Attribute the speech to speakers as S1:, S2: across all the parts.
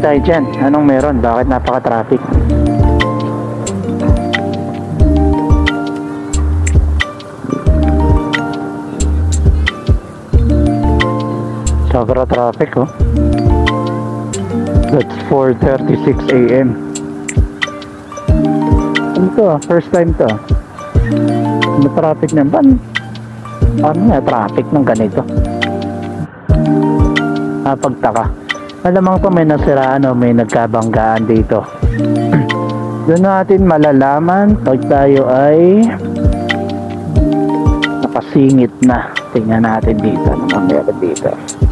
S1: tayo dyan. Anong meron? Bakit napaka-traffic? Sobra traffic, oh. That's 4:36 AM. Ano to? First time to. Ano traffic naman? Ano nga traffic ng ganito? Pagtaka. Alamang to may nasiraan o may nagkabanggaan dito. Doon natin malalaman pag tayo ay nakasingit na. Tingnan natin dito. Ano meron dito?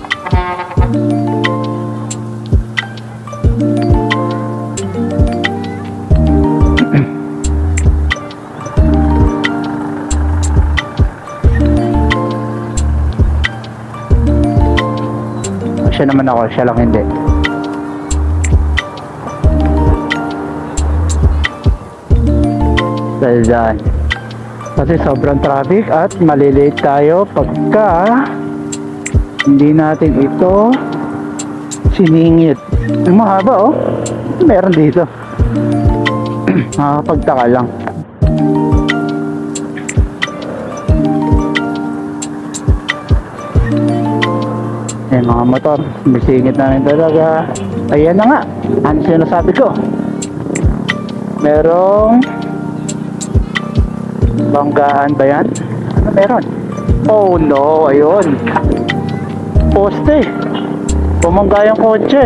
S1: Siya naman ako, siya lang hindi. Dahil dyan. Kasi sobrang traffic at malilate tayo pagka hindi natin ito siningit. Yung mahaba, oh. Meron dito. Nakakapagtaka lang. Ayan mga motor, bisingit namin talaga. Ayan na nga, ano sinasabi ko? Merong banggaan ba yan? Ano meron? Oh no, ayun. Poste. Bumangga yung kotse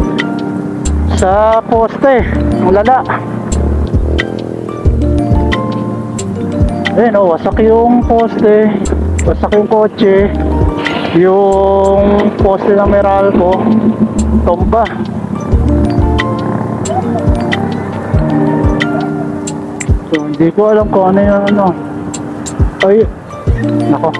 S1: sa poste. Mulala. Ayan oh, wasak yung poste. Wasak yung kotse. Yung poste ng Meralco tomba. So hindi ko alam kung ano yung ano. Ay, nako.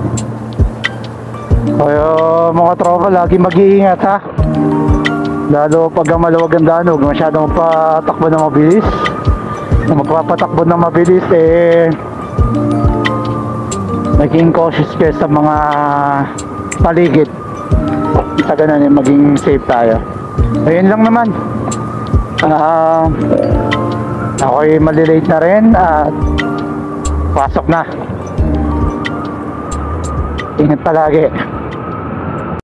S1: Kaya mga tropa lagi mag-iingat ha. Lalo pag maluwag ang daan, huwag masyadong patakbo na mabilis. Kung magpapatakbo na mabilis maging cautious kayo sa mga paligid. Sa ganun maging safe tayo. Ayun lang naman. Ako'y malilate na rin at pasok na. Ingat palagi.